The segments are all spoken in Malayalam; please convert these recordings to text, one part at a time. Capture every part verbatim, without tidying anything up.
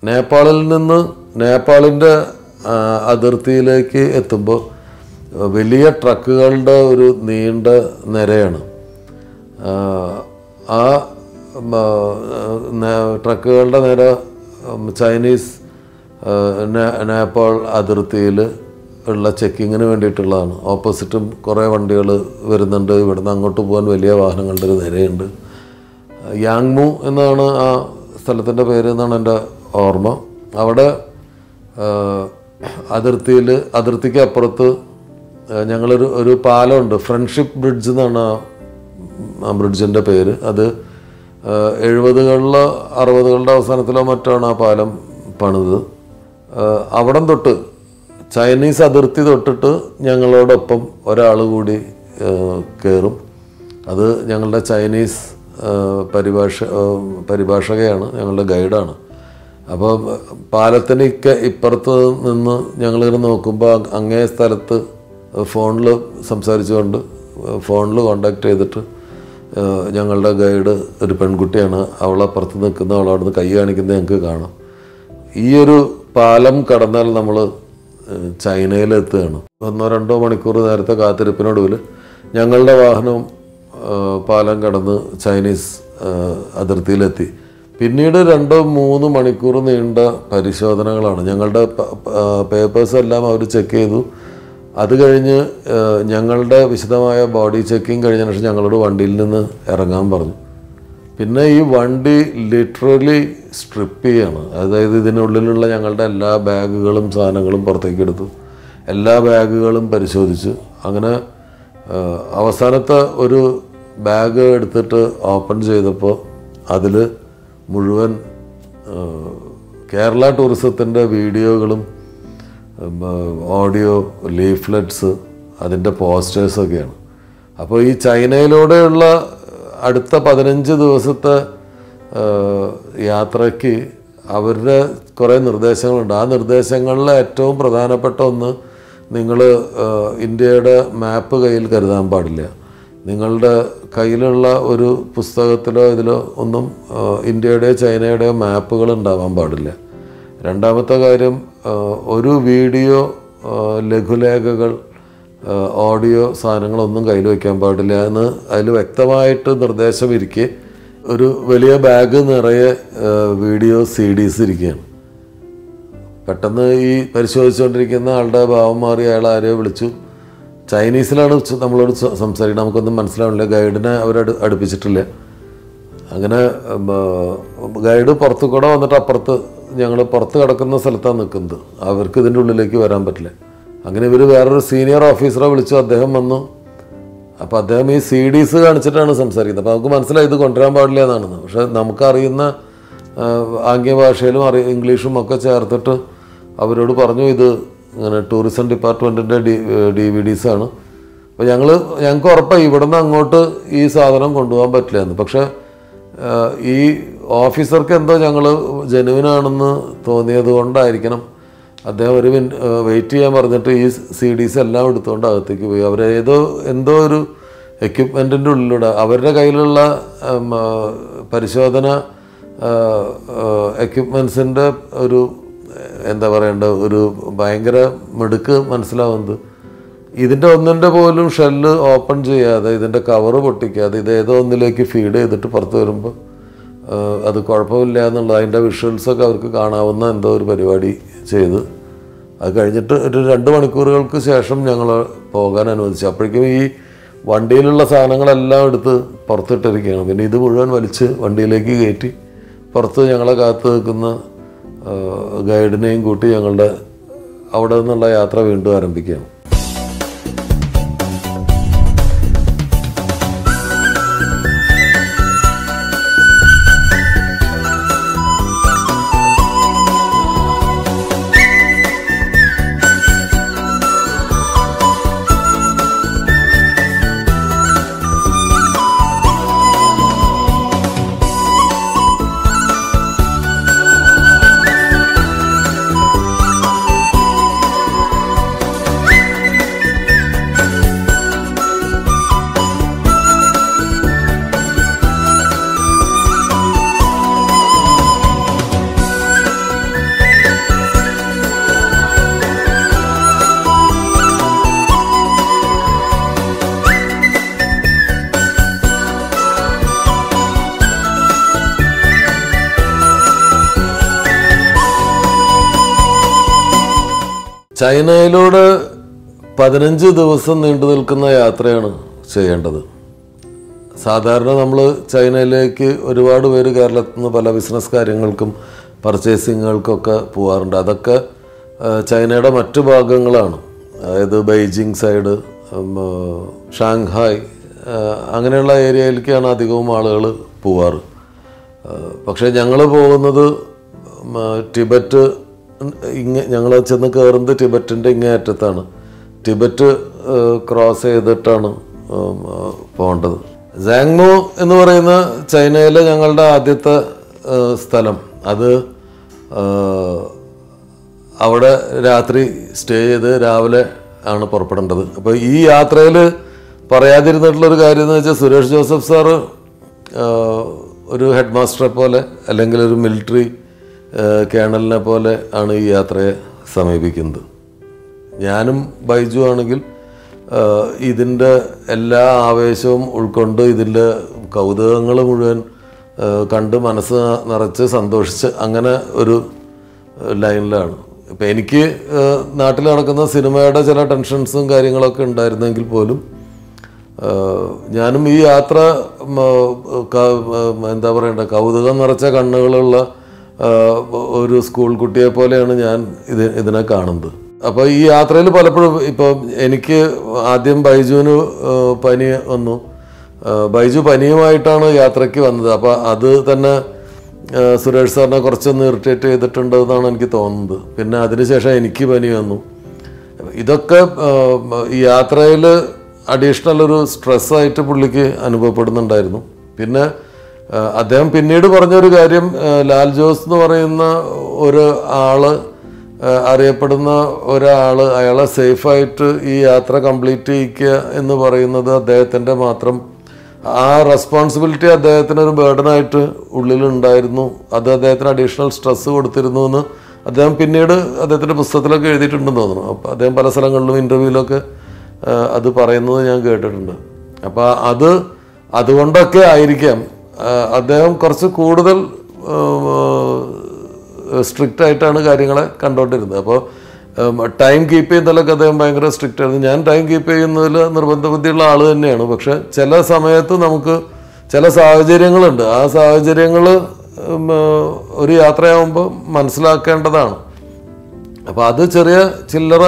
നേപ്പാളിൽ നിന്ന് നേപ്പാളിൻ്റെ അതിർത്തിയിലേക്ക് എത്തുമ്പോൾ വലിയ ട്രക്കുകളുടെ ഒരു നീണ്ട നിരയാണ്. ആ ട്രക്കുകളുടെ നിര ചൈനീസ് നേപ്പാൾ അതിർത്തിയിൽ ഉള്ള ചെക്കിങ്ങിന് വേണ്ടിയിട്ടുള്ളതാണ്. ഓപ്പോസിറ്റും കുറേ വണ്ടികൾ വരുന്നുണ്ട്. ഇവിടുന്ന് അങ്ങോട്ട് പോകാൻ വലിയ വാഹനങ്ങളുടെ ഒരു നിരയുണ്ട്. യാങ്മു എന്നാണ് ആ സ്ഥലത്തിൻ്റെ പേര് എന്നാണ് എൻ്റെ ഓർമ്മ. അവിടെ അതിർത്തിയിൽ അതിർത്തിക്ക് അപ്പുറത്ത് ഞങ്ങളൊരു ഒരു പാലമുണ്ട്. ഫ്രണ്ട്ഷിപ്പ് ബ്രിഡ്ജ് എന്നാണ് ആ ബ്രിഡ്ജിൻ്റെ പേര്. അത് എഴുപതുകളിലോ അറുപതുകളുടെ അവസാനത്തിലോ മറ്റാണ് ആ പാലം പണിത്. അവിടം തൊട്ട് ചൈനീസ് അതിർത്തി തൊട്ടിട്ട് ഞങ്ങളോടൊപ്പം ഒരാൾ കൂടി കയറും. അത് ഞങ്ങളുടെ ചൈനീസ് പരിഭാഷ പരിഭാഷകയാണ്, ഞങ്ങളുടെ ഗൈഡാണ്. അപ്പോൾ പാലത്തിന് ഇക്ക ഇപ്പുറത്ത് നിന്ന് ഞങ്ങളിങ്ങനെ നോക്കുമ്പോൾ അങ്ങേ സ്ഥലത്ത് ഫോണിൽ സംസാരിച്ചുകൊണ്ട് ഫോണിൽ കോണ്ടാക്ട് ചെയ്തിട്ട് ഞങ്ങളുടെ ഗൈഡ് ഒരു പെൺകുട്ടിയാണ്. അവളപ്പുറത്ത് നിൽക്കുന്ന അവളവിടുന്ന് കൈ കാണിക്കുന്നത് ഞങ്ങൾക്ക് കാണാം. ഈ ഒരു പാലം കടന്നാൽ നമ്മൾ ചൈനയിലെത്തുകയാണ്. ഒന്നോ രണ്ടോ മണിക്കൂർ നേരത്തെ കാത്തിരിപ്പിനൊടുവിൽ ഞങ്ങളുടെ വാഹനവും പാലം കടന്ന് ചൈനീസ് അതിർത്തിയിലെത്തി. പിന്നീട് രണ്ടോ മൂന്ന് മണിക്കൂർ നീണ്ട പരിശോധനകളാണ്. ഞങ്ങളുടെ പേപ്പേഴ്സ് എല്ലാം അവർ ചെക്ക് ചെയ്തു. അത് കഴിഞ്ഞ് ഞങ്ങളുടെ വിശദമായ ബോഡി ചെക്കിങ് കഴിഞ്ഞ ശേഷം ഞങ്ങളോട് വണ്ടിയിൽ നിന്ന് ഇറങ്ങാൻ പറഞ്ഞു. പിന്നെ ഈ വണ്ടി ലിറ്ററലി സ്ട്രിപ്പ് ചെയ്യാണ്. അതായത് ഇതിനുള്ളിലുള്ള ഞങ്ങളുടെ എല്ലാ ബാഗുകളും സാധനങ്ങളും പുറത്തേക്ക് എടുത്തു. എല്ലാ ബാഗുകളും പരിശോധിച്ചു. അങ്ങനെ അവസാനത്തെ ഒരു ബാഗ് എടുത്തിട്ട് ഓപ്പൺ ചെയ്തപ്പോൾ അതിൽ മുഴുവൻ കേരള ടൂറിസത്തിൻ്റെ വീഡിയോകളും ഓഡിയോ ലീഫ്ലെറ്റ്സ് അതിൻ്റെ പോസ്റ്റേഴ്സൊക്കെയാണ്. അപ്പോൾ ഈ ചൈനയിലൂടെയുള്ള അടുത്ത പതിനഞ്ച് ദിവസത്തെ യാത്രയ്ക്ക് അവരുടെ കുറേ നിർദ്ദേശങ്ങളുണ്ട്. ആ നിർദ്ദേശങ്ങളിൽ ഏറ്റവും പ്രധാനപ്പെട്ട ഒന്ന്, നിങ്ങൾ ഇന്ത്യയുടെ മാപ്പ് കയ്യിൽ കരുതാൻ പാടില്ല. നിങ്ങളുടെ കയ്യിലുള്ള ഒരു പുസ്തകത്തിലോ ഇതിലോ ഒന്നും ഇന്ത്യയുടെയോ ചൈനയുടെയോ മാപ്പുകൾ ഉണ്ടാവാൻ പാടില്ല. രണ്ടാമത്തെ കാര്യം, ഒരു വീഡിയോ ലഘുലേഖകൾ ഓഡിയോ സാധനങ്ങളൊന്നും കയ്യിൽ വയ്ക്കാൻ പാടില്ല എന്ന് അതിൽ വ്യക്തമായിട്ട് നിർദ്ദേശം ഇരിക്കെ ഒരു വലിയ ബാഗ് നിറയെ വീഡിയോ സി ഡീസ് ഇരിക്കുകയാണ്. പെട്ടെന്ന് ഈ പരിശോധിച്ചുകൊണ്ടിരിക്കുന്ന ആളുടെ ഭാവം മാറി അയാൾ ആരെയോ വിളിച്ചു. ചൈനീസിലാണ് നമ്മളോട് സംസാരിക്കുന്നത്. നമുക്കൊന്നും മനസ്സിലാവില്ല. ഗൈഡിനെ അവരട് അടുപ്പിച്ചിട്ടില്ല. അങ്ങനെ ഗൈഡ് പുറത്തു കൂടെ വന്നിട്ട് അപ്പുറത്ത് ഞങ്ങൾ പുറത്ത് കിടക്കുന്ന സ്ഥലത്താണ് നിൽക്കുന്നത്. അവർക്ക് ഇതിൻ്റെ ഉള്ളിലേക്ക് വരാൻ പറ്റില്ല. അങ്ങനെ ഇവർ വേറൊരു സീനിയർ ഓഫീസറെ വിളിച്ചു. അദ്ദേഹം വന്നു. അപ്പോൾ അദ്ദേഹം ഈ സി ഡീസ് കാണിച്ചിട്ടാണ് സംസാരിക്കുന്നത്. അപ്പോൾ നമുക്ക് മനസ്സിലായി ഇത് കൊണ്ടുവരാൻ പാടില്ല എന്നാണെന്ന്. പക്ഷേ നമുക്കറിയുന്ന ആംഗ്യ ഭാഷയിലും അറി ഇംഗ്ലീഷും ഒക്കെ ചേർത്തിട്ട് അവരോട് പറഞ്ഞു ഇത് ഇങ്ങനെ ടൂറിസം ഡിപ്പാർട്ട്മെൻറ്റിൻ്റെ ഡി ഡി വി ഡീസാണ്. അപ്പോൾ ഞങ്ങൾ ഞങ്ങൾക്ക് ഉറപ്പായി ഇവിടെ നിന്ന് അങ്ങോട്ട് ഈ സാധനം കൊണ്ടുപോകാൻ പറ്റില്ല എന്ന്. പക്ഷേ ഈ ഓഫീസർക്ക് എന്തോ ഞങ്ങൾ ജെനുവിനാണെന്ന് തോന്നിയത് കൊണ്ടായിരിക്കണം അദ്ദേഹം ഒരു മിൻ വെയിറ്റ് ചെയ്യാൻ പറഞ്ഞിട്ട് ഈ സി ഡീസ് എല്ലാം എടുത്തുകൊണ്ട് അകത്തേക്ക് പോയി. അവരേതോ എന്തോ ഒരു എക്യുപ്മെൻറ്റിൻ്റെ ഉള്ളിലൂടെ അവരുടെ കയ്യിലുള്ള പരിശോധന എക്യുപ്മെൻസിൻ്റെ ഒരു എന്താ പറയേണ്ട ഒരു ഭയങ്കര മിടുക്ക് മനസ്സിലാവുന്നത്, ഇതിൻ്റെ ഒന്നിൻ്റെ പോലും ഷെല്ല് ഓപ്പൺ ചെയ്യാതെ ഇതിൻ്റെ കവറ് പൊട്ടിക്കാതെ ഇത് ഏതോ ഒന്നിലേക്ക് ഫീഡ് ചെയ്തിട്ട് പുറത്ത് വരുമ്പോൾ അത് കുഴപ്പമില്ല എന്നുള്ളത് അതിൻ്റെ വിഷ്വൽസൊക്കെ അവർക്ക് കാണാവുന്ന എന്തോ ഒരു പരിപാടി ചെയ്ത് അത് കഴിഞ്ഞിട്ട് ഒരു രണ്ട് മണിക്കൂറുകൾക്ക് ശേഷം ഞങ്ങൾ പോകാൻ അനുവദിച്ചു. അപ്പോഴേക്കും ഈ വണ്ടിയിലുള്ള സാധനങ്ങളെല്ലാം എടുത്ത് പുറത്തിട്ടിരിക്കുകയാണ്. പിന്നെ ഇത് മുഴുവൻ വലിച്ച് വണ്ടിയിലേക്ക് കയറ്റി പുറത്ത് ഞങ്ങളെ കാത്തു നിൽക്കുന്ന ഗൈഡിനെയും കൂട്ടി ഞങ്ങളുടെ അവിടെ നിന്നുള്ള യാത്ര വീണ്ടും ആരംഭിക്കുകയാണ്. ചൈനയിലൂടെ പതിനഞ്ച് ദിവസം നീണ്ടു നിൽക്കുന്ന യാത്രയാണ് ചെയ്യേണ്ടത്. സാധാരണ നമ്മൾ ചൈനയിലേക്ക് ഒരുപാട് പേര് കേരളത്തിൽ നിന്ന് പല ബിസിനസ് കാര്യങ്ങൾക്കും പർച്ചേസിങ്ങുകൾക്കൊക്കെ പോകാറുണ്ട്. അതൊക്കെ ചൈനയുടെ മറ്റു ഭാഗങ്ങളാണ്. അതായത് ബെയ്ജിങ് സൈഡ്, ഷാങ്ഹായ്, അങ്ങനെയുള്ള ഏരിയയിലേക്കാണ് അധികവും ആളുകൾ പോവാറ്. പക്ഷേ ഞങ്ങൾ പോകുന്നത് ടിബറ്റ്, ഇങ്ങ ഞങ്ങൾ ചെന്ന് കയറുന്നത് ടിബറ്റിൻ്റെ ഇങ്ങേ അറ്റത്താണ്. ടിബറ്റ് ക്രോസ് ചെയ്തിട്ടാണ് പോകേണ്ടത്. സാങ്മോ എന്ന് പറയുന്ന ചൈനയിലെ ഞങ്ങളുടെ ആദ്യത്തെ സ്ഥലം. അത് അവിടെ രാത്രി സ്റ്റേ ചെയ്ത് രാവിലെ ആണ് പുറപ്പെടേണ്ടത്. അപ്പോൾ ഈ യാത്രയിൽ പറയാതിരുന്നിട്ടുള്ളൊരു കാര്യം എന്ന് വെച്ചാൽ, സുരേഷ് ജോസഫ് സാറ് ഒരു ഹെഡ് മാസ്റ്ററെ പോലെ അല്ലെങ്കിൽ ഒരു മിലിറ്ററി കേണലിനെ പോലെ ആണ് ഈ യാത്രയെ സമീപിക്കുന്നത്. ഞാനും ബൈജു ആണെങ്കിൽ ഇതിൻ്റെ എല്ലാ ആവേശവും ഉൾക്കൊണ്ട് ഇതിൻ്റെ കൗതുകങ്ങൾ മുഴുവൻ കണ്ട് മനസ്സ് നിറച്ച് സന്തോഷിച്ച് അങ്ങനെ ഒരു ലൈനിലാണ്. ഇപ്പം എനിക്ക് നാട്ടിൽ നടക്കുന്ന സിനിമയുടെ ചില ടെൻഷൻസും കാര്യങ്ങളൊക്കെ ഉണ്ടായിരുന്നെങ്കിൽ പോലും ഞാനും ഈ യാത്ര എന്താ പറയണ്ട കൗതുകം നിറച്ച കണ്ണുകളുള്ള ഒരു സ്കൂൾ കുട്ടിയെ പോലെയാണ് ഞാൻ ഇത് ഇതിനെ കാണുന്നത്. അപ്പോൾ ഈ യാത്രയിൽ പലപ്പോഴും ഇപ്പോൾ എനിക്ക് ആദ്യം ബൈജുവിന് പനി വന്നു. ബൈജു പനിയുമായിട്ടാണ് യാത്രയ്ക്ക് വന്നത്. അപ്പോൾ അത് തന്നെ സുരേഷ് സാറിനെ കുറച്ചൊന്ന് ഇറിറ്റേറ്റ് ചെയ്തിട്ടുണ്ടെന്നാണ് എനിക്ക് തോന്നുന്നത്. പിന്നെ അതിനുശേഷം എനിക്ക് പനി വന്നു. ഇതൊക്കെ ഈ യാത്രയിൽ അഡീഷണൽ ഒരു സ്ട്രെസ്സായിട്ട് പുള്ളിക്ക് അനുഭവപ്പെടുന്നുണ്ടായിരുന്നു. പിന്നെ അദ്ദേഹം പിന്നീട് പറഞ്ഞൊരു കാര്യം, ലാൽ ജോസ് എന്ന് പറയുന്ന ഒരു ആള്, അറിയപ്പെടുന്ന ഒരാൾ, അയാളെ സേഫായിട്ട് ഈ യാത്ര കംപ്ലീറ്റ് ചെയ്യിക്കുക എന്ന് പറയുന്നത് അദ്ദേഹത്തിൻ്റെ മാത്രം ആ റെസ്പോൺസിബിലിറ്റി അദ്ദേഹത്തിനൊരു ബേർഡനായിട്ട് ഉള്ളിലുണ്ടായിരുന്നു. അത് അദ്ദേഹത്തിന് അഡീഷണൽ സ്ട്രെസ്സ് കൊടുത്തിരുന്നു എന്ന് അദ്ദേഹം പിന്നീട് അദ്ദേഹത്തിൻ്റെ പുസ്തകത്തിലൊക്കെ എഴുതിയിട്ടുണ്ടെന്ന് തോന്നുന്നു. അപ്പോൾ അദ്ദേഹം പല സ്ഥലങ്ങളിലും ഇൻ്റർവ്യൂവിലൊക്കെ അത് പറയുന്നത് ഞാൻ കേട്ടിട്ടുണ്ട്. അപ്പോൾ അത് അതുകൊണ്ടൊക്കെ ആയിരിക്കാം അദ്ദേഹം കുറച്ച് കൂടുതൽ സ്ട്രിക്റ്റ് ആയിട്ടാണ് കാര്യങ്ങളെ കണ്ടുകൊണ്ടിരുന്നത്. അപ്പോൾ ടൈം കീപ്പ് ചെയ്യുന്നതിലൊക്കെ അദ്ദേഹം ഭയങ്കര സ്ട്രിക്റ്റ് ആയിരുന്നു. ഞാൻ ടൈം കീപ്പ് ചെയ്യുന്നതിൽ നിർബന്ധ ബുദ്ധിയുള്ള ആൾ തന്നെയാണ്. പക്ഷെ ചില സമയത്ത് നമുക്ക് ചില സാഹചര്യങ്ങളുണ്ട്. ആ സാഹചര്യങ്ങൾ ഒരു യാത്രയാകുമ്പോൾ മനസ്സിലാക്കേണ്ടതാണ്. അപ്പോൾ അത് ചെറിയ ചില്ലറ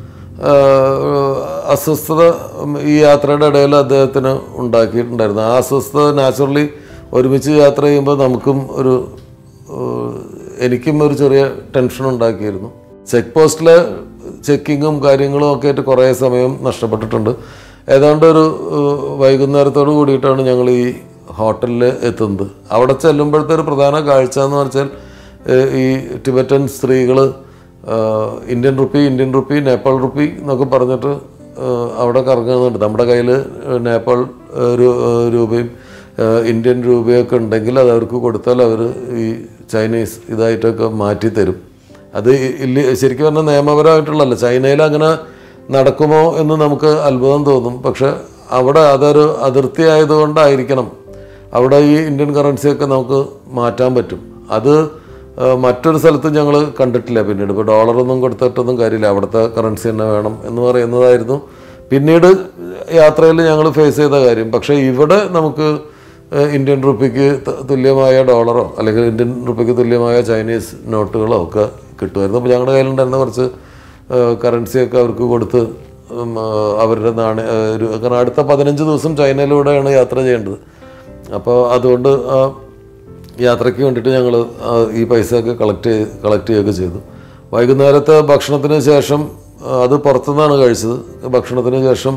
അസ്വസ്ഥത ഈ യാത്രയുടെ ഇടയിൽ അദ്ദേഹത്തിന് ഉണ്ടാക്കിയിട്ടുണ്ടായിരുന്നു. ആ അസ്വസ്ഥത നാച്ചുറലി ഒരുമിച്ച് യാത്ര ചെയ്യുമ്പോൾ നമുക്കും ഒരു എനിക്കും ഒരു ചെറിയ ടെൻഷൻ ഉണ്ടാക്കിയിരുന്നു. ചെക്ക് പോസ്റ്റിലെ ചെക്കിങ്ങും കാര്യങ്ങളും ഒക്കെ ആയിട്ട് കുറേ സമയം നഷ്ടപ്പെട്ടിട്ടുണ്ട്. ഏതാണ്ട് ഒരു വൈകുന്നേരത്തോട് കൂടിയിട്ടാണ് ഞങ്ങൾ ഈ ഹോട്ടലിൽ എത്തുന്നത്. അവിടെ ചെല്ലുമ്പോഴത്തെ ഒരു പ്രധാന കാഴ്ച എന്ന് വെച്ചാൽ ഈ ടിബറ്റൻ സ്ത്രീകൾ Indian rupee Indian rupee Nepal rupee എന്നൊക്കെ പറഞ്ഞിട്ട് അവിടെ കറങ്ങുന്നുണ്ട്. നമ്മുടെ കയ്യിൽ നേപ്പാൾ രൂപയും ഇന്ത്യൻ രൂപയൊക്കെ ഉണ്ടെങ്കിൽ അത് അവർക്ക് കൊടുത്താൽ അവർ ഈ ചൈനീസ് ഇതായിട്ടൊക്കെ മാറ്റി തരും. അത് ഇല്ല, ശരിക്കും പറഞ്ഞാൽ നിയമപരമായിട്ടുള്ളതല്ല. ചൈനയിൽ അങ്ങനെ നടക്കുമോ എന്ന് നമുക്ക് അത്ഭുതം തോന്നും. പക്ഷെ അവിടെ അതൊരു അതിർത്തി ആയതുകൊണ്ടായിരിക്കണം അവിടെ ഈ ഇന്ത്യൻ കറൻസിയൊക്കെ നമുക്ക് മാറ്റാൻ പറ്റും. അത് മറ്റൊരു സ്ഥലത്തും ഞങ്ങൾ കണ്ടിട്ടില്ല. പിന്നീട് ഇപ്പോൾ ഡോളറൊന്നും കൊടുത്തിട്ടൊന്നും കാര്യമില്ല, അവിടുത്തെ കറൻസി തന്നെ വേണം എന്ന് പറയുന്നതായിരുന്നു പിന്നീട് യാത്രയിൽ ഞങ്ങൾ ഫേസ് ചെയ്ത കാര്യം. പക്ഷേ ഇവിടെ നമുക്ക് ഇന്ത്യൻ റുപ്പിക്ക് തുല്യമായ ഡോളറോ അല്ലെങ്കിൽ ഇന്ത്യൻ റുപ്പിക്ക് തുല്യമായ ചൈനീസ് നോട്ടുകളോ ഒക്കെ കിട്ടുമായിരുന്നു. അപ്പോൾ ഞങ്ങളുടെ കയ്യിലുണ്ടായിരുന്ന കുറച്ച് കറൻസിയൊക്കെ അവർക്ക് കൊടുത്ത് അവരുടെ നാണയ ഒരു കാരണം അടുത്ത പതിനഞ്ച് ദിവസം ചൈനയിലൂടെയാണ് യാത്ര ചെയ്യേണ്ടത്. അപ്പോൾ അതുകൊണ്ട് യാത്രയ്ക്ക് വേണ്ടിയിട്ട് ഞങ്ങൾ ഈ പൈസയൊക്കെ കളക്ട് ചെയ്ത് കളക്ട് ചെയ്യുകയൊക്കെ ചെയ്തു. വൈകുന്നേരത്തെ ഭക്ഷണത്തിന് ശേഷം അത് പുറത്തുനിന്നാണ് കഴിച്ചത്. ഭക്ഷണത്തിന് ശേഷം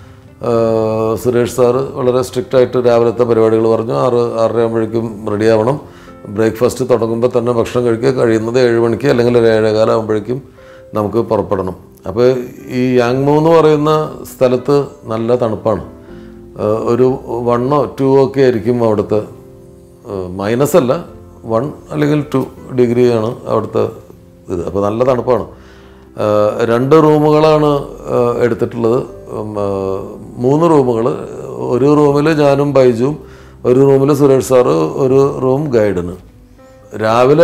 സുരേഷ് സാറ് വളരെ സ്ട്രിക്റ്റായിട്ട് രാവിലത്തെ പരിപാടികൾ പറഞ്ഞു. ആറ് ആറര ആകുമ്പോഴേക്കും റെഡി ആവണം. ബ്രേക്ക്ഫാസ്റ്റ് തുടങ്ങുമ്പോൾ തന്നെ ഭക്ഷണം കഴിക്കുക, കഴിയുന്നത് ഏഴ് മണിക്ക് അല്ലെങ്കിൽ ഒരു ഏഴേകാലം ആകുമ്പോഴേക്കും നമുക്ക് പുറപ്പെടണം. അപ്പോൾ ഈ യാങ്മോ എന്ന് പറയുന്ന സ്ഥലത്ത് നല്ല തണുപ്പാണ്. ഒരു വണ്ണോ ടു ഒക്കെ ആയിരിക്കും അവിടുത്തെ, മൈനസ് അല്ല, വൺ അല്ലെങ്കിൽ ടു ഡിഗ്രിയാണ് അവിടുത്തെ ഇത്. അപ്പോൾ നല്ല തണുപ്പാണ്. രണ്ട് റൂമുകളാണ് എടുത്തിട്ടുള്ളത്, മൂന്ന് റൂമുകൾ. ഒരു റൂമിൽ ഞാനും ബൈജുവും, ഒരു റൂമിൽ സുരേഷ് സാറ്, ഒരു റൂം ഗൈഡിന്. രാവിലെ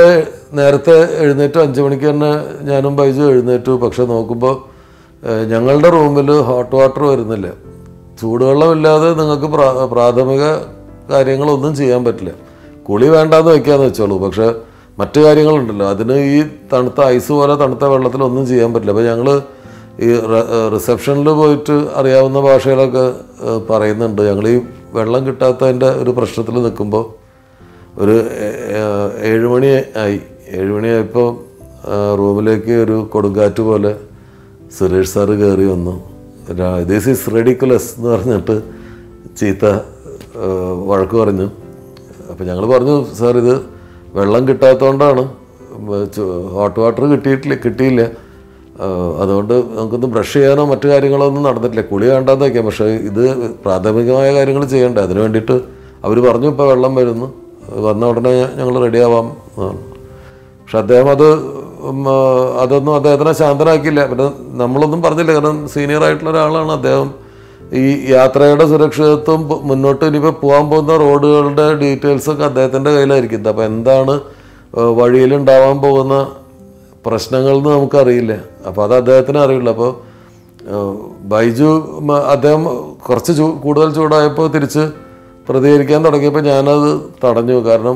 നേരത്തെ എഴുന്നേറ്റു, അഞ്ച് മണിക്ക് തന്നെ ഞാനും ബൈജു എഴുന്നേറ്റു. പക്ഷെ നോക്കുമ്പോൾ ഞങ്ങളുടെ റൂമിൽ ഹോട്ട് വാട്ടർ വരുന്നില്ല. ചൂടുവെള്ളമില്ലാതെ നിങ്ങൾക്ക് പ്രാ പ്രാഥമിക കാര്യങ്ങളൊന്നും ചെയ്യാൻ പറ്റില്ല. കുളി വേണ്ടാന്ന് വയ്ക്കാമെന്ന് വെച്ചോളൂ, പക്ഷെ മറ്റു കാര്യങ്ങളുണ്ടല്ലോ, അതിന് ഈ തണുത്ത ഐസ് പോലെ തണുത്ത വെള്ളത്തിലൊന്നും ചെയ്യാൻ പറ്റില്ല. അപ്പോൾ ഞങ്ങൾ ഈ റിസപ്ഷനിൽ പോയിട്ട് അറിയാവുന്ന ഭാഷകളൊക്കെ പറയുന്നുണ്ട്. ഞങ്ങൾ ഈ വെള്ളം കിട്ടാത്തതിൻ്റെ ഒരു പ്രശ്നത്തിൽ നിൽക്കുമ്പോൾ ഒരു ഏഴുമണി ആയി ഏഴുമണിയായപ്പോൾ റൂമിലേക്ക് ഒരു കൊടുങ്കാറ്റ് പോലെ സുരേഷ് സാറ് കയറി വന്നു. ദിസ് ഈസ് റെഡിക്കുലസ് എന്ന് പറഞ്ഞിട്ട് ചീത്ത വഴക്ക് പറഞ്ഞു. അപ്പോൾ ഞങ്ങൾ പറഞ്ഞു, സാർ ഇത് വെള്ളം കിട്ടാത്തതുകൊണ്ടാണ്, ഹോട്ട് വാട്ടർ കിട്ടിയിട്ടില്ല കിട്ടിയില്ല അതുകൊണ്ട് നമുക്കൊന്ന് ബ്രഷ് ചെയ്യാനോ മറ്റു കാര്യങ്ങളോ ഒന്നും നടന്നിട്ടില്ല. കുളി വേണ്ടാന്ന് വയ്ക്കാം, പക്ഷേ ഇത് പ്രാഥമികമായ കാര്യങ്ങൾ ചെയ്യണ്ടേ. അതിന് വേണ്ടിയിട്ട് അവർ പറഞ്ഞു ഇപ്പോൾ വെള്ളം വരുന്നു, വന്ന ഉടനെ ഞങ്ങൾ റെഡിയാവാം. പക്ഷെ അദ്ദേഹം അത് അതൊന്നും അദ്ദേഹത്തിനെ ശാന്തനാക്കിയില്ല. പിന്നെ നമ്മളൊന്നും പറഞ്ഞില്ല, കാരണം സീനിയർ ആയിട്ടുള്ള ഒരാളാണ് അദ്ദേഹം. ഈ യാത്രയുടെ സുരക്ഷിതത്വം, മുന്നോട്ട് ഇനിയിപ്പോൾ പോകാൻ പോകുന്ന റോഡുകളുടെ ഡീറ്റെയിൽസൊക്കെ അദ്ദേഹത്തിൻ്റെ കയ്യിലായിരിക്കും. അപ്പോൾ എന്താണ് വഴിയിലുണ്ടാവാൻ പോകുന്ന പ്രശ്നങ്ങൾ എന്ന് നമുക്കറിയില്ല. അപ്പോൾ അത് അദ്ദേഹത്തിന് അറിയില്ല. അപ്പോൾ ബൈജു അദ്ദേഹം കുറച്ച് ചൂ കൂടുതൽ ചൂടായപ്പോൾ തിരിച്ച് പ്രതികരിക്കാൻ തുടങ്ങിയപ്പോൾ ഞാനത് തടഞ്ഞു. കാരണം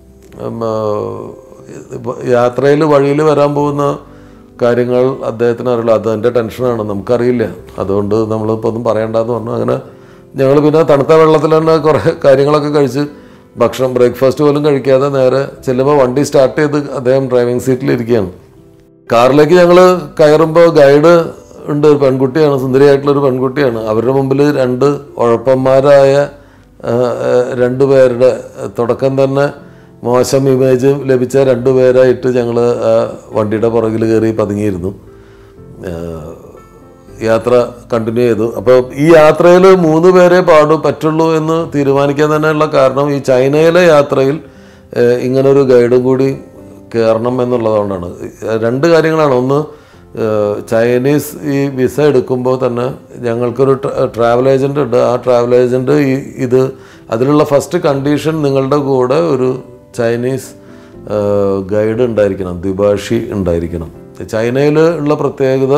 യാത്രയിൽ വഴിയിൽ വരാൻ പോകുന്ന കാര്യങ്ങൾ അദ്ദേഹത്തിന് അറിയില്ല, അത് എൻ്റെ ടെൻഷനാണ്, നമുക്കറിയില്ല. അതുകൊണ്ട് നമ്മളിപ്പോൾ ഒന്നും പറയണ്ടെന്ന് പറഞ്ഞു. അങ്ങനെ ഞങ്ങൾ പിന്നെ തണുത്ത വെള്ളത്തിൽ തന്നെ കുറേ കാര്യങ്ങളൊക്കെ കഴിച്ച് ഭക്ഷണം ബ്രേക്ക്ഫാസ്റ്റ് പോലും കഴിക്കാതെ നേരെ ചെല്ലുമ്പോൾ വണ്ടി സ്റ്റാർട്ട് ചെയ്ത് അദ്ദേഹം ഡ്രൈവിംഗ് സീറ്റിലിരിക്കുകയാണ്. കാറിലേക്ക് ഞങ്ങൾ കയറുമ്പോൾ ഗൈഡ് ഉണ്ട്, ഒരു പെൺകുട്ടിയാണ്, സുന്ദരിയായിട്ടുള്ളൊരു പെൺകുട്ടിയാണ്. അവരുടെ മുമ്പിൽ രണ്ട് ഉഴപ്പന്മാരായ രണ്ടു പേരുടെ തുടക്കം തന്നെ മോശം ഇമേജ് ലഭിച്ച രണ്ടു പേരായിട്ട് ഞങ്ങൾ വണ്ടിയുടെ പുറകിൽ കയറി പതുങ്ങിയിരുന്നു. യാത്ര കണ്ടിന്യൂ ചെയ്തു. അപ്പോൾ ഈ യാത്രയിൽ മൂന്ന് പേരെ പാടും പറ്റുള്ളൂ എന്ന് തീരുമാനിക്കാൻ തന്നെയുള്ള കാരണം ഈ ചൈനയിലെ യാത്രയിൽ ഇങ്ങനൊരു ഗൈഡും കൂടി കയറണം എന്നുള്ളതുകൊണ്ടാണ്. രണ്ട് കാര്യങ്ങളാണ്. ഒന്ന്, ചൈനീസ് ഈ വിസ എടുക്കുമ്പോൾ തന്നെ ഞങ്ങൾക്കൊരു ട്രാവൽ ഏജൻ്റ് ഉണ്ട്. ആ ട്രാവൽ ഏജൻറ്റ് ഈ ഇത് അതിലുള്ള ഫസ്റ്റ് കണ്ടീഷൻ നിങ്ങളുടെ കൂടെ ഒരു ചൈനീസ് ഗൈഡ് ഉണ്ടായിരിക്കണം, ദ്വിഭാഷി ഉണ്ടായിരിക്കണം. ചൈനയിൽ ഉള്ള പ്രത്യേകത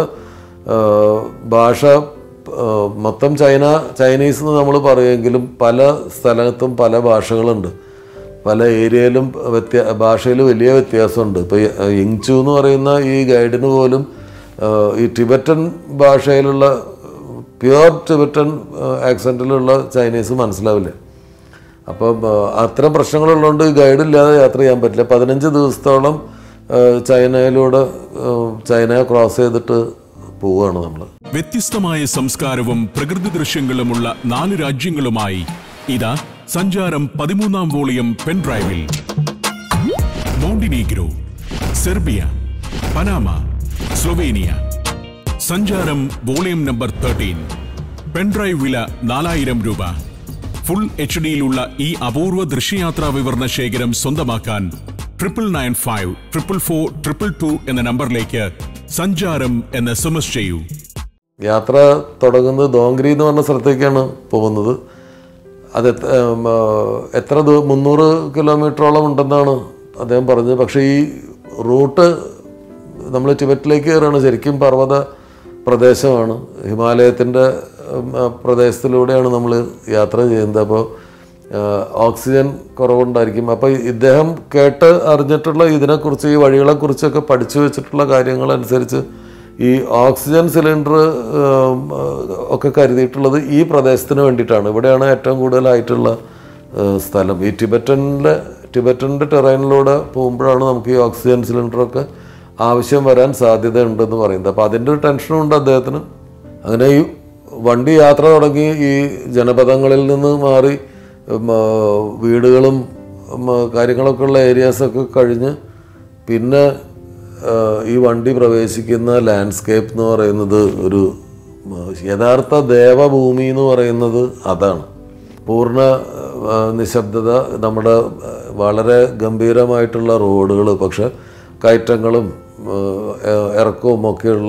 ഭാഷ മൊത്തം ചൈന ചൈനീസ് എന്ന് നമ്മൾ പറയുമെങ്കിലും പല സ്ഥലത്തും പല ഭാഷകളുണ്ട്. പല ഏരിയയിലും വ്യത്യാ ഭാഷയിൽ വലിയ വ്യത്യാസമുണ്ട്. ഇപ്പോൾ ഇങ്ചു എന്ന് പറയുന്ന ഈ ഗൈഡിന് പോലും ഈ ടിബറ്റൻ ഭാഷയിലുള്ള പ്യുവർ ടിബറ്റൻ ആക്സെൻറ്റിലുള്ള ചൈനീസ് മനസ്സിലാവില്ല. അപ്പം അത്തരം പ്രശ്നങ്ങളുള്ളതുകൊണ്ട് ഗൈഡില്ലാതെ യാത്ര ചെയ്യാൻ പറ്റില്ല. പതിനഞ്ച് ദിവസത്തോളം ചൈനയിലൂടെ ചൈനയെ ക്രോസ് ചെയ്തിട്ട് പോവുകയാണ് നമ്മൾ. വ്യത്യസ്തമായ സംസ്കാരവും പ്രകൃതി ദൃശ്യങ്ങളുമുള്ള നാല് രാജ്യങ്ങളുമായി ഇതാ സഞ്ചാരം പതിമൂന്നാം വോളിയം പെൻഡ്രൈവിൽ. Montenegro, Serbia, Panama, Slovenia. സഞ്ചാരം വോളിയം നമ്പർ തേർട്ടീൻ. പെൻഡ്രൈവ് വില നാലായിരം രൂപ. ഫുൾ എച്ച് ഡിയിലുള്ള ഈ അപൂർവ ദൃശ്യയാത്രാ വിവരണ ശേഖരം സ്വന്തമാക്കാൻ triple nine five triple four triple two എന്ന നമ്പറിലേക്ക് സഞ്ചാരം എന്ന് എസ് എം എസ് ചെയ്യൂ. യാത്ര തുടങ്ങുന്നത് ദോങ്ക്രി എന്ന് പറഞ്ഞ സ്ഥലത്തേക്കാണ് പോകുന്നത്. അത് എത്ര ദൂ മുന്നൂറ് കിലോമീറ്ററോളം ഉണ്ടെന്നാണ് അദ്ദേഹം പറഞ്ഞത്. പക്ഷേ ഈ റൂട്ട് നമ്മൾ ടിബറ്റിലേക്ക് കയറുകയാണ്. ശരിക്കും പർവ്വത പ്രദേശമാണ്, ഹിമാലയത്തിൻ്റെ പ്രദേശത്തിലൂടെയാണ് നമ്മൾ യാത്ര ചെയ്യുന്നത്. അപ്പോൾ ഓക്സിജൻ കുറവുണ്ടായിരിക്കും. അപ്പോൾ ഇദ്ദേഹം കേട്ട് അറിഞ്ഞിട്ടുള്ള ഇതിനെക്കുറിച്ച് ഈ വഴികളെക്കുറിച്ചൊക്കെ പഠിച്ചു വെച്ചിട്ടുള്ള കാര്യങ്ങളനുസരിച്ച് ഈ ഓക്സിജൻ സിലിണ്ടർ ഒക്കെ കരുതിയിട്ടുള്ളത് ഈ പ്രദേശത്തിന് വേണ്ടിയിട്ടാണ്. ഇവിടെയാണ് ഏറ്റവും കൂടുതലായിട്ടുള്ള സ്ഥലം. ഈ ടിബറ്റനിലെ ടിബറ്റൻ്റെ ടെറൈനിലൂടെ പോകുമ്പോഴാണ് നമുക്ക് ഈ ഓക്സിജൻ സിലിണ്ടറൊക്കെ ആവശ്യം വരാൻ സാധ്യത ഉണ്ടെന്ന് പറയുന്നത്. അപ്പോൾ അതിൻ്റെ ഒരു ടെൻഷനും ഉണ്ട് അദ്ദേഹത്തിന്. അങ്ങനെ ഈ വണ്ടി യാത്ര തുടങ്ങി ഈ ജനപദങ്ങളിൽ നിന്ന് മാറി വീടുകളും കാര്യങ്ങളൊക്കെ ഉള്ള ഏരിയാസൊക്കെ കഴിഞ്ഞ് പിന്നെ ഈ വണ്ടി പ്രവേശിക്കുന്ന ലാൻഡ്സ്കേപ്പ് എന്ന് പറയുന്നത് ഒരു യഥാർത്ഥ ദേവഭൂമി എന്ന് പറയുന്നത് അതാണ്. പൂർണ്ണ നിശബ്ദത, നമ്മുടെ വളരെ ഗംഭീരമായിട്ടുള്ള റോഡുകൾ, പക്ഷെ കയറ്റങ്ങളും ഇറക്കവും ഒക്കെയുള്ള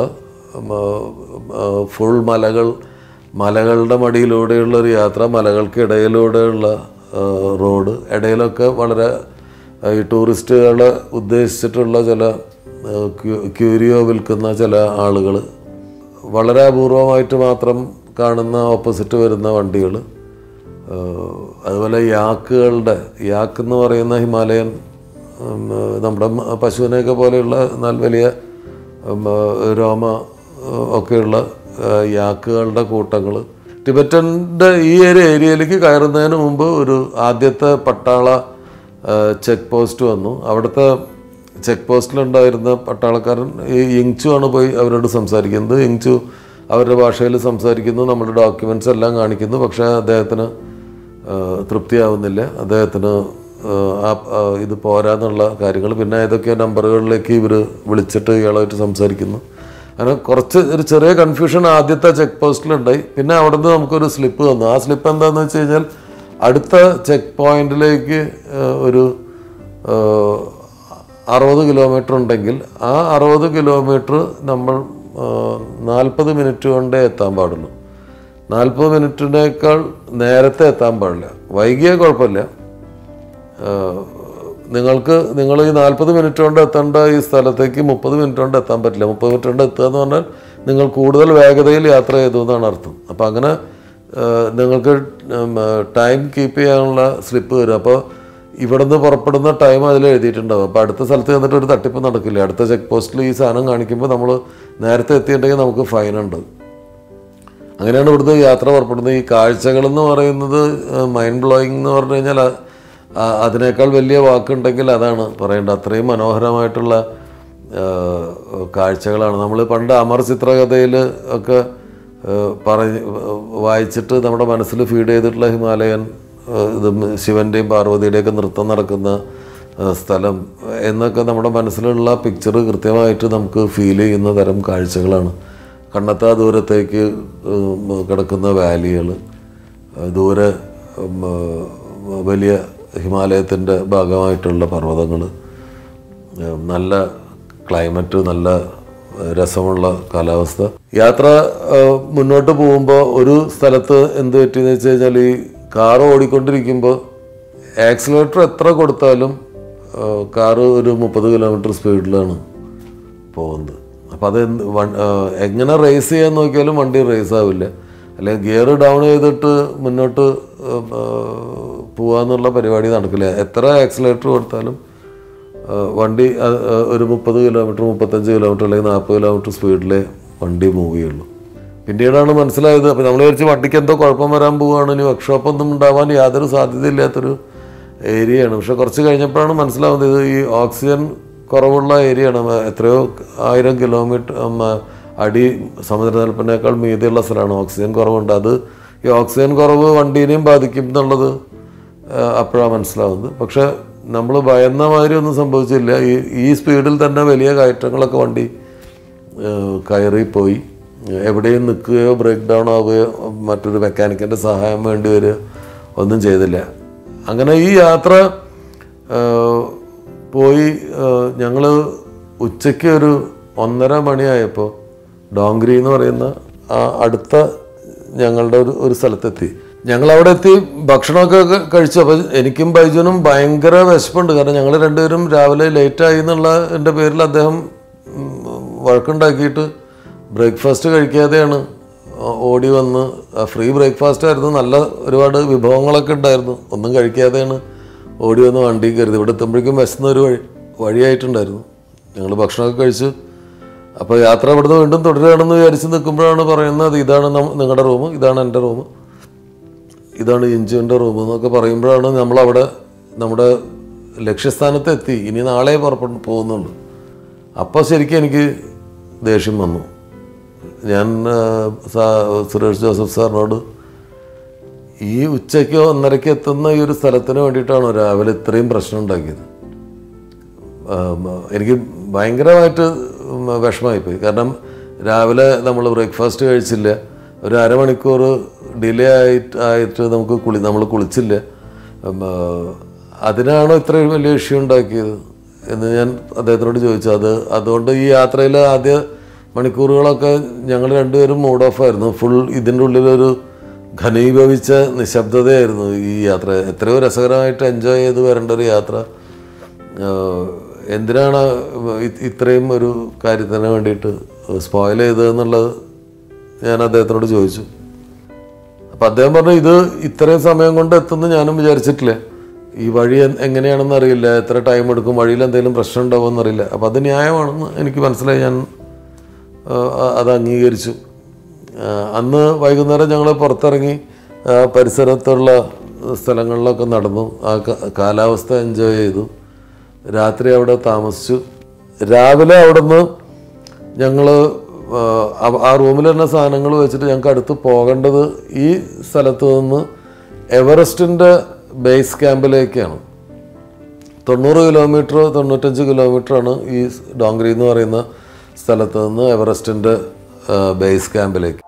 ഫുൾ മലകൾ, മലകളുടെ മടിയിലൂടെയുള്ളൊരു യാത്ര, മലകൾക്ക് ഇടയിലൂടെയുള്ള റോഡ്, ഇടയിലൊക്കെ വളരെ ഈ ടൂറിസ്റ്റുകളെ ഉദ്ദേശിച്ചിട്ടുള്ള ചില ക്യൂരിയോ വിൽക്കുന്ന ചില ആളുകൾ, വളരെ അപൂർവമായിട്ട് മാത്രം കാണുന്ന ഓപ്പോസിറ്റ് വരുന്ന വണ്ടികൾ, അതുപോലെ യാക്കുകളുടെ യാക്ക് എന്ന് പറയുന്ന ഹിമാലയൻ നമ്മുടെ പശുവിനെയൊക്കെ പോലെയുള്ള എന്നാൽ വലിയ രോമ ഒക്കെയുള്ള യാക്കുകളുടെ കൂട്ടങ്ങൾ. ടിബറ്റൻ്റെ ഈ ഒരു ഏരിയയിലേക്ക് കയറുന്നതിന് മുമ്പ് ഒരു ആദ്യത്തെ പട്ടാള ചെക്ക് പോസ്റ്റ് വന്നു. അവിടുത്തെ ചെക്ക് പോസ്റ്റിലുണ്ടായിരുന്ന പട്ടാളക്കാരൻ ഈ ഇങ്ചു ആണ് പോയി അവരോട് സംസാരിക്കുന്നത്. ഇങ്ചു അവരുടെ ഭാഷയിൽ സംസാരിക്കുന്നു, നമ്മുടെ ഡോക്യുമെൻറ്റ്സ് എല്ലാം കാണിക്കുന്നു. പക്ഷേ അദ്ദേഹത്തിന് തൃപ്തിയാവുന്നില്ല. അദ്ദേഹത്തിന് ആ ഇത് പോരാന്നുള്ള കാര്യങ്ങൾ, പിന്നെ ഏതൊക്കെ നമ്പറുകളിലേക്ക് ഇവർ വിളിച്ചിട്ട് ഇയാളായിട്ട് സംസാരിക്കുന്നു. അങ്ങനെ കുറച്ച് ഒരു ചെറിയ കൺഫ്യൂഷൻ ആദ്യത്തെ ചെക്ക് പോസ്റ്റിലുണ്ടായി. പിന്നെ അവിടെ നിന്ന് നമുക്കൊരു സ്ലിപ്പ് തന്നു. ആ സ്ലിപ്പ് എന്താണെന്ന് വെച്ച് കഴിഞ്ഞാൽ അടുത്ത ചെക്ക് പോയിന്റിലേക്ക് ഒരു അറുപത് കിലോമീറ്റർ ഉണ്ടെങ്കിൽ ആ അറുപത് കിലോമീറ്റർ നമ്മൾ നാൽപ്പത് മിനിറ്റ് കൊണ്ടേ എത്താൻ പാടുള്ളൂ. നാൽപ്പത് മിനിറ്റിനേക്കാൾ നേരത്തെ എത്താൻ പാടില്ല. വൈകിയാൽ കുഴപ്പമില്ല. നിങ്ങൾക്ക് നിങ്ങൾ ഈ നാൽപ്പത് മിനിറ്റ് കൊണ്ട് എത്തേണ്ട ഈ സ്ഥലത്തേക്ക് മുപ്പത് മിനിറ്റ് കൊണ്ട് എത്താൻ പറ്റില്ല. മുപ്പത് മിനിറ്റ് കൊണ്ട് എത്തുക എന്ന് പറഞ്ഞാൽ നിങ്ങൾ കൂടുതൽ വേഗതയിൽ യാത്ര ചെയ്തു എന്നാണ് അർത്ഥം. അപ്പം അങ്ങനെ നിങ്ങൾക്ക് ടൈം കീപ്പ് ചെയ്യാനുള്ള സ്ലിപ്പ് വരും. അപ്പോൾ ഇവിടുന്ന് പുറപ്പെടുന്ന ടൈം അതിൽ എഴുതിയിട്ടുണ്ടാവും. അപ്പോൾ അടുത്ത സ്ഥലത്ത് ചെന്നിട്ട് ഒരു തട്ടിപ്പ് നടക്കില്ല. അടുത്ത ചെക്ക് പോസ്റ്റിൽ ഈ സാധനം കാണിക്കുമ്പോൾ നമ്മൾ നേരത്തെ എത്തിയിട്ടുണ്ടെങ്കിൽ നമുക്ക് ഫൈനുണ്ട്. അങ്ങനെയാണ് ഇവിടുന്ന് യാത്ര പുറപ്പെടുന്നത്. ഈ കാഴ്ചകളെന്ന് പറയുന്നത് മൈൻഡ് ബ്ലോയിങ് എന്ന് പറഞ്ഞു കഴിഞ്ഞാൽ അതിനേക്കാൾ വലിയ വാക്കുണ്ടെങ്കിൽ അതാണ് പറയേണ്ടത്. അത്രയും മനോഹരമായിട്ടുള്ള കാഴ്ചകളാണ്. നമ്മൾ പണ്ട് അമർ ചിത്രകഥയിൽ ഒക്കെ പറഞ്ഞ് വായിച്ചിട്ട് നമ്മുടെ മനസ്സിൽ ഫീഡ് ചെയ്തിട്ടുള്ള ഹിമാലയൻ ഇത് ശിവൻ്റെയും പാർവതിയുടെയൊക്കെ നൃത്തം നടക്കുന്ന സ്ഥലം എന്നൊക്കെ നമ്മുടെ മനസ്സിലുള്ള പിക്ചർ കൃത്യമായിട്ട് നമുക്ക് ഫീൽ ചെയ്യുന്ന തരം കാഴ്ചകളാണ്. കണ്ണെത്താ ദൂരത്തേക്ക് കിടക്കുന്ന വാലികൾ, ദൂരെ വലിയ ഹിമാലയത്തിൻ്റെ ഭാഗമായിട്ടുള്ള പർവ്വതങ്ങൾ, നല്ല ക്ലൈമറ്റ്, നല്ല രസമുള്ള കാലാവസ്ഥ. യാത്ര മുന്നോട്ട് പോകുമ്പോൾ ഒരു സ്ഥലത്ത് എന്ത് പറ്റിയെന്ന് വെച്ച് കഴിഞ്ഞാൽ ഈ കാറ് ഓടിക്കൊണ്ടിരിക്കുമ്പോൾ ആക്സിലേറ്റർ എത്ര കൊടുത്താലും കാറ് ഒരു മുപ്പത് കിലോമീറ്റർ സ്പീഡിലാണ് പോകുന്നത്. അപ്പോൾ അത് എങ്ങനെ റേസ് ചെയ്യാൻ നോക്കിയാലും വണ്ടി റേസ് ആവില്ല. അല്ലെങ്കിൽ ഗിയർ ഡൗൺ ചെയ്തിട്ട് മുന്നോട്ട് പോകാന്നുള്ള പരിപാടി നടക്കില്ല. എത്ര ആക്സിലേറ്റർ കൊടുത്താലും വണ്ടി ഒരു മുപ്പത് കിലോമീറ്റർ മുപ്പത്തഞ്ച് കിലോമീറ്റർ അല്ലെങ്കിൽ നാൽപ്പത് കിലോമീറ്റർ സ്പീഡിലേ വണ്ടി മൂവ് ചെയ്യുള്ളൂ. പിന്നീടാണ് മനസ്സിലായത്. അപ്പോൾ നമ്മൾ വിചാരിച്ച് വണ്ടിക്ക് എന്തോ കുഴപ്പം വരാൻ പോവുകയാണ്, ഇനി വർക്ക്ഷോപ്പൊന്നും ഉണ്ടാവാൻ യാതൊരു സാധ്യതയില്ലാത്തൊരു ഏരിയയാണ്. പക്ഷെ കുറച്ച് കഴിഞ്ഞപ്പോഴാണ് മനസ്സിലാവുന്നത് ഇത് ഈ ഓക്സിജൻ കുറവുള്ള ഏരിയയാണ്. എത്രയോ ആയിരം കിലോമീറ്റർ അടി സമുദ്രനിരപ്പിനേക്കാൾ മീതിയുള്ള സ്ഥലമാണ്. ഓക്സിജൻ കുറവുണ്ട്. അത് ഈ ഓക്സിജൻ കുറവ് വണ്ടീനെയും ബാധിക്കും എന്നുള്ളത് അപ്പോഴാണ് മനസ്സിലാവുന്നത്. പക്ഷെ നമ്മൾ ഭയന്ന മാതിരി ഒന്നും സംഭവിച്ചില്ല. ഈ ഈ സ്പീഡിൽ തന്നെ വലിയ കയറ്റങ്ങളൊക്കെ വണ്ടി കയറിപ്പോയി. എവിടെയും നിൽക്കുകയോ ബ്രേക്ക് ഡൗൺ ആവുകയോ മറ്റൊരു മെക്കാനിക്കിൻ്റെ സഹായം വേണ്ടി വരിക ഒന്നും ചെയ്തില്ല. അങ്ങനെ ഈ യാത്ര പോയി ഞങ്ങൾ ഉച്ചയ്ക്ക് ഒരു ഒന്നര മണിയായപ്പോൾ ഡോങ്ക്രി എന്ന് പറയുന്ന ആ അടുത്ത ഞങ്ങളുടെ ഒരു ഒരു സ്ഥലത്തെത്തി. ഞങ്ങളവിടെ എത്തി ഭക്ഷണമൊക്കെ കഴിച്ചു. അപ്പോൾ എനിക്കും ബൈജുനും ഭയങ്കര വിശപ്പുണ്ട്. കാരണം ഞങ്ങൾ രണ്ടുപേരും രാവിലെ ലേറ്റായി എന്നുള്ള എൻ്റെ പേരിൽ അദ്ദേഹം വഴക്കുണ്ടാക്കിയിട്ട് ബ്രേക്ക്ഫാസ്റ്റ് കഴിക്കാതെയാണ് ഓടി വന്ന്. ഫ്രീ ബ്രേക്ക്ഫാസ്റ്റ് ആയിരുന്നു, നല്ല ഒരുപാട് വിഭവങ്ങളൊക്കെ ഉണ്ടായിരുന്നു. ഒന്നും കഴിക്കാതെയാണ് ഓടി വന്ന് വണ്ടി കയറിയത്. ഇവിടെ എത്തുമ്പോഴേക്കും വിശന്ന ഒരു വഴി വഴിയായിട്ടുണ്ടായിരുന്നു. ഞങ്ങൾ ഭക്ഷണമൊക്കെ കഴിച്ച് അപ്പോൾ യാത്ര ഇവിടുന്ന് വീണ്ടും തുടരുകയാണെന്ന് വിചാരിച്ച് നിൽക്കുമ്പോഴാണ് പറയുന്നത് ഇതാണ് നിങ്ങളുടെ റൂം, ഇതാണ് എൻ്റെ റൂം, ഇതാണ് ഇഞ്ചുവിൻ്റെ റൂം എന്നൊക്കെ പറയുമ്പോഴാണ് നമ്മളവിടെ നമ്മുടെ ലക്ഷ്യസ്ഥാനത്ത് എത്തി. ഇനി നാളെ പുറപ്പെട്ടു പോകുന്നുള്ളൂ. അപ്പോൾ ശരിക്കും എനിക്ക് ദേഷ്യം വന്നു. ഞാൻ സുരേഷ് ജോസഫ് സാറിനോട് ഈ ഉച്ചയ്ക്കോ ഒന്നരയ്ക്ക് എത്തുന്ന ഈ ഒരു സ്ഥലത്തിന് വേണ്ടിയിട്ടാണോ രാവിലെ ഇത്രയും പ്രശ്നം ഉണ്ടാക്കിയത്? എനിക്ക് ഭയങ്കരമായിട്ട് വിഷമമായിപ്പോയി. കാരണം രാവിലെ നമ്മൾ ബ്രേക്ക്ഫാസ്റ്റ് കഴിച്ചില്ല, ഒരു അരമണിക്കൂർ ഡിലേ ആയിട്ട് ആയിട്ട് നമുക്ക് കുളി നമ്മൾ കുളിച്ചില്ല. അതിനാണോ ഇത്രയും വലിയ ഇഷ്യൂ ഉണ്ടാക്കിയത് എന്ന് ഞാൻ അദ്ദേഹത്തിനോട് ചോദിച്ചു. അത് അതുകൊണ്ട് ഈ യാത്രയിൽ ആദ്യ മണിക്കൂറുകളൊക്കെ ഞങ്ങൾ രണ്ടുപേരും മൂഡ് ഓഫ് ആയിരുന്നു. ഫുൾ ഇതിൻ്റെ ഉള്ളിലൊരു ഘനീഭവിച്ച നിശബ്ദതയായിരുന്നു ഈ യാത്ര. എത്രയോ രസകരമായിട്ട് എൻജോയ് ചെയ്ത് വരേണ്ട ഒരു യാത്ര എന്തിനാണ് ഇത്രയും ഒരു കാര്യത്തിന് വേണ്ടിയിട്ട് സ്പോയിൽ ചെയ്തതെന്നുള്ളത് ഞാൻ അദ്ദേഹത്തിനോട് ചോദിച്ചു. അപ്പം അദ്ദേഹം പറഞ്ഞു, ഇത് ഇത്രയും സമയം കൊണ്ട് എത്തുമെന്ന് ഞാനും വിചാരിച്ചിട്ടില്ല. ഈ വഴി എങ്ങനെയാണെന്ന് അറിയില്ല, എത്ര ടൈം എടുക്കും, വഴിയിൽ എന്തെങ്കിലും പ്രശ്നം ഉണ്ടാവുമെന്ന് അറിയില്ല. അപ്പം അത് ന്യായമാണെന്ന് എനിക്ക് മനസ്സിലായി. ഞാൻ അത് അംഗീകരിച്ചു. അന്ന് വൈകുന്നേരം ഞങ്ങൾ പുറത്തിറങ്ങി പരിസരത്തുള്ള സ്ഥലങ്ങളിലൊക്കെ നടന്നു, ആ കാലാവസ്ഥ എൻജോയ് ചെയ്തു. രാത്രി അവിടെ താമസിച്ചു. രാവിലെ അവിടെ നിന്ന് ഞങ്ങൾ ആ റൂമിൽ തന്നെ സാധനങ്ങൾ വെച്ചിട്ട് ഞങ്ങൾക്ക് അടുത്ത് പോകേണ്ടത് ഈ സ്ഥലത്ത് നിന്ന് എവറസ്റ്റിൻ്റെ ബേസ് ക്യാമ്പിലേക്കാണ്. തൊണ്ണൂറ് കിലോമീറ്റർ തൊണ്ണൂറ്റഞ്ച് കിലോമീറ്ററാണ് ഈ ഡോങ്ക്രി എന്ന് പറയുന്ന സ്ഥലത്ത് നിന്ന് എവറസ്റ്റിൻ്റെ ബേസ് ക്യാമ്പിലേക്ക്.